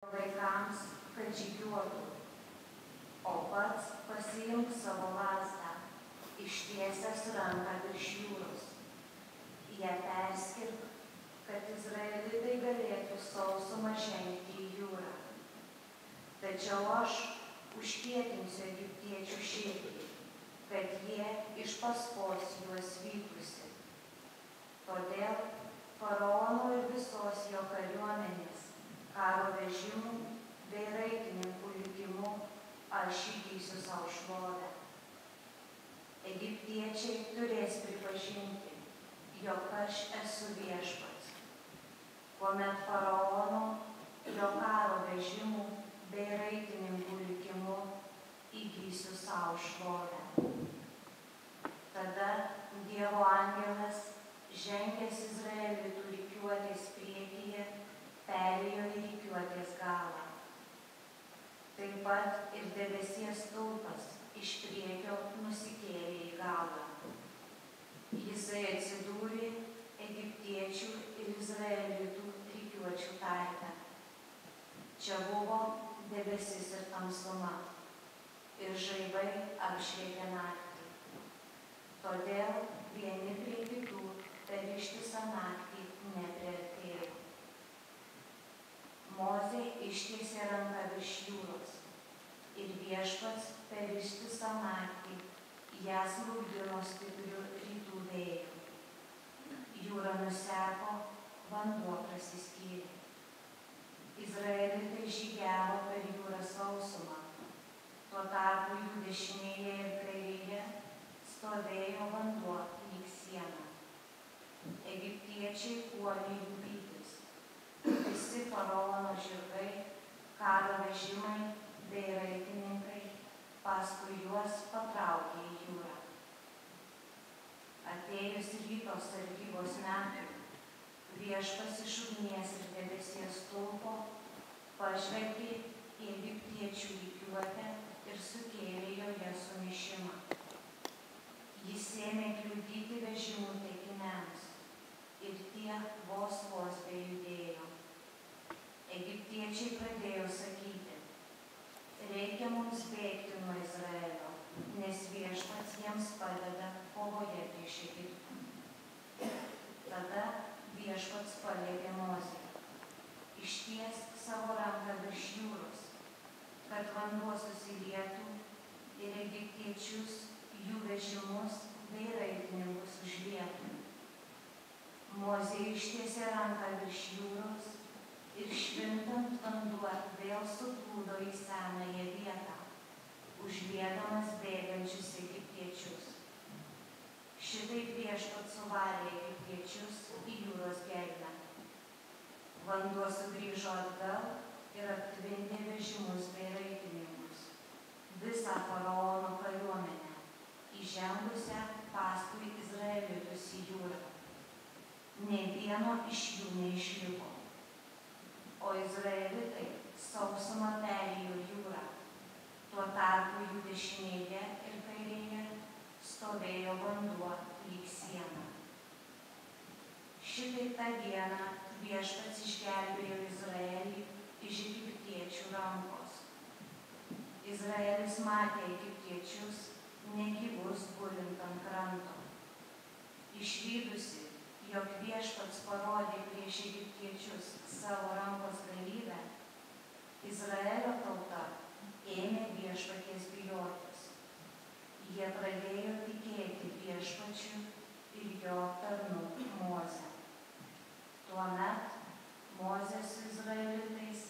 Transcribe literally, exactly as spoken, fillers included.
vaikams, kad žygiuotų, o pats pasiimk savo lazdą, ištiesęs ranką virš jūros. Ją perskirk, kad izraelitai galėtų sausuma žengti į jūrą. Tačiau aš užkietinsiu egiptiečių širdį, kad jie iš paskos juos vytųsi. Todėl faraono ir visos jo kariuomenės, karo vežimų bei raitininkų likimu aš įgysiu savo šlovę. Egiptiečiai turės pripažinti, jog aš esu viešpats, kuomet faraono, jo karo vežimų bei raitininkų likimu įgysiu savo šlovę. Tada Dievo angelas, žengęs izraelitų rikiuotės priekyje, perėjo į rikiuotės galą. Taip pat ir debesies stulpas iš priekio nusikėlė į galą. Jisai atsidūrė egiptiečių ir izraelitų rikiuočių tarpe. Čia buvo debesis ir tamsuma, ir žaibai apšvietė naktį. Todėl vieni prie kitų per ištisą naktį nepriartėjo. Mozė ištiesė ranką virš jūros, ir viešpats per ištisą naktį ją slūgdino stipriu rytų vėju. Jūra nuseko, vanduo prasiskyrė. Izraelitai žygiavo per jūrą sausumą, tuo tarpu jų dešinėje ir kairėje stovėjo vanduo lyg siena. Egiptiečiai puolė jų vytis. Visi faraono žirgai, karo vežimai bei raitininkai paskui juos patraukė į jūrą. Atėjus ryto sargybos metui, viešpats iš ugnies ir debesies stulpo pažvelgė į egiptiečių rikiuotę ir sukėlė joje sumišimą. Jis ėmė kliudyti vežimų taikiniams, ir tie vos vos bejudėjo. Egiptiečiai pradėjo sakyti: reikia mums bėgti nuo Izraelio, nes viešpats jiems padeda kovoje prieš Egiptą. Tada viešpats paliepė Mozei: ištiesk savo ranką virš jūros, kad vanduo susilietų ir egiptiečius, jų vežimus bei raitininkus užlietų. Mozė ištiesė ranką virš jūros ir švintant vanduo vėl suplūdo į senąją vietą, užliedamas bėgančius egiptiečius. Šitaip viešpats suvarė egiptiečius į jūros gelmę. Vanduo sugrįžo atgal ir aptvindė vežimus bei raitininkus, visą faraono kariuomenę, įžengusią paskui izraelitus į jūrą. Nė vieno iš jų neišliko. O izraelitai sausumą perėjo jūrą, tuo tarpu jų dešinėje ir kairėje stovėjo vanduo lyg siena. Šitaip tą dieną viešpats išgelbėjo Izraelį iš egiptiečių rankos. Izraelis matė egiptiečius negyvus gulint ant kranto. Išvydusi, jog viešpats parodė prieš egiptiečius savo rankos galybę, Izraelio tauta ėmė viešpaties bijotis. Jie pradėjo tikėti viešpačiu ir jo tarnu Mozę. Tuomet Mozė su izraelitais